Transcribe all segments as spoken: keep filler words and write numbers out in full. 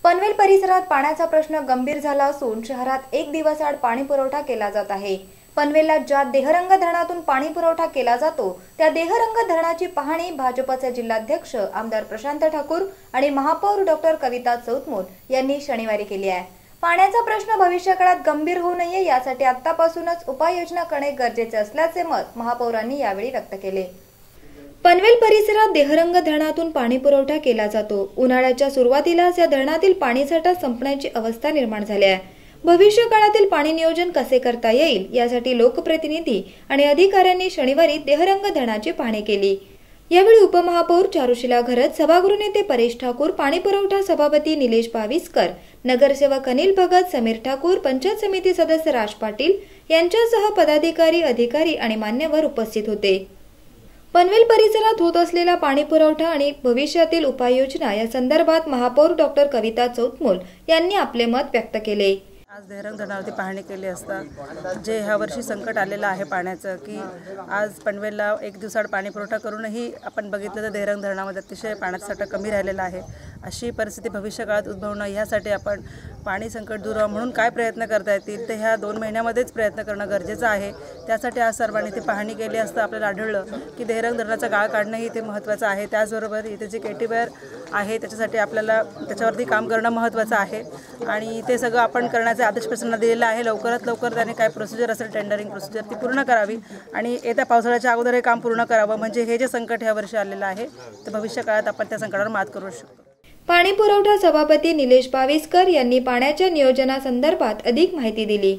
पनवेल परिसरात पाण्याचा प्रश्न गंभीर झाला असून शहरात एक दिवसाआड पाणी पुरवठा केला जात आहे। पनवेलला ज्या देहरंग धरणातून पाणी पुरवठा केला जातो त्या देहरंग धरणाची पाहणी भाजपचे जिल्हाध्यक्ष आमदार प्रशांत ठाकूर आणि महापौर डॉक्टर कविता चौतमोल यांनी शनिवारी केली आहे। पाण्याचा प्रश्न भविष्यकाळात गंभीर होऊ नये यासाठी आतापासूनच उपाययोजना करणे गरजेचे असल्याचे मत महापौरांनी यावेळी व्यक्त केले। पनवेल परिसरात देहरंग धरणातून पाणी पुरवठा केला जातो। उन्हाळ्याच्या सुरुवातीलाच या धरणातील पाणीसाठा संपण्याची अवस्था निर्माण झाली आहे। भविष्य काळातील पाणी नियोजन कसे करता येईल यासाठी लोकप्रतिनिधी आणि अधिकाऱ्यांनी शनिवारी देहरंग धरणाची पाहणी केली। यावेळी उपमहापौर चारुशीला घरत, सभागृह नेते परेश ठाकूर, पाणी पुरवठा सभापती निलेश पाविस्कर, नगरसेवक अनिल भगत, समीर ठाकूर, पंचायत समिती सदस्य राज पाटील यांच्यासह पदाधिकारी, अधिकारी आणि मान्यवर उपस्थित होते। पनवेल परिसरात होत असलेला पाणी पुरवठा आणि भविष्यातील उपाययोजना या संदर्भात महापौर डॉक्टर कविता चौतमोल यांनी आपले मत व्यक्त केले। आज देहरंग धरणावरती पाहणी केली असता जे ह्या वर्षी संकट आलेलं आहे पाण्याचं, की आज पनवेलला एक दिवसाआड पाणी पुरवठा करूनही आपण बघितलं तर देहरंग धरणामध्ये अतिशय पाण्याचा साठा कमी राहिलेला आहे। अशी परिस्थिती भविष्यकाळात उद्भवणं यासाठी आपण पाणी संकट दूर व्हावं म्हणून काय प्रयत्न करता येतील ते ह्या दोन महिन्यामध्येच प्रयत्न करणं गरजेचं आहे। त्यासाठी आज सर्वांनी ती पाहणी केली असता आपल्याला आढळलं की देहरंग धरणाचा गाळ काढणंही इथे महत्त्वाचं आहे। त्याचबरोबर इथे जे केटीवेअर आहे त्याच्यासाठी आपल्याला त्याच्यावरती काम करणं महत्त्वाचं आहे आणि ते सगळं आपण करण्याचा आदेश प्रशासनाला दिलेला आहे। लवकरात लवकर त्याने काय प्रोसिजर असेल, टेंडरिंग प्रोसिजर ती पूर्ण करावी आणि येत्या पावसाळ्याच्या अगोदर हे काम पूर्ण करावं, म्हणजे हे जे संकट ह्या वर्षी आलेलं आहे तर भविष्य काळात आपण त्या संकटावर मात करू शकतो। पाणी पुरवठा सभापती निलेश पाविस्कर यांनी पाण्याच्या नियोजनासंदर्भात अधिक माहिती दिली।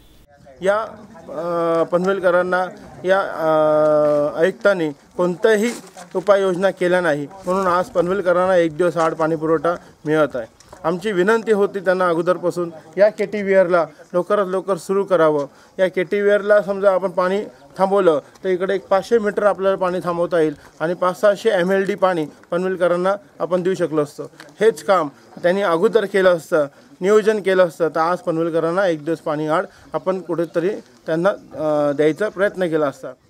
या पनवेलकरांना या आयुक्तांनी कोणत्याही उपाययोजना केल्या नाही, म्हणून आज पनवेलकरांना एक दिवस आड पाणी पुरवठा मिळत आहे। आमची विनंती होती त्यांना अगोदरपासून या केटीवेअरला लवकरात लवकर सुरू करावं। या केटीवेअरला समजा आपण पाणी थांबवलं तर इकडे एक पाचशे मीटर आपल्याला पाणी थांबवता येईल आणि पाच सहाशे एम एल डी पाणी पनवेलकरांना आपण देऊ शकलो असतं। हेच काम त्यांनी अगोदर केलं असतं, नियोजन केलं असतं तर आज पनवेलकरांना एक दिवस पाणी आड आपण कुठेतरी त्यांना द्यायचा प्रयत्न केला असता।